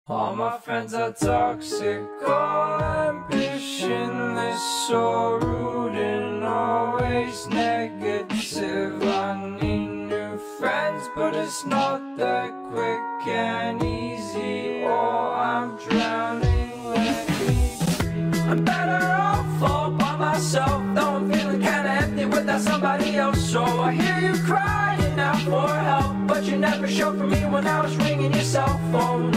All my friends are toxic, all ambitionless, so rude and always negative. I need new friends, but it's not that quick and easy, or I'm drowning. Let me breathe. I'm better off all by myself, though I'm feeling kinda empty without somebody else. So I hear you crying out for help, but you never showed for me when I was ringing your cell phone.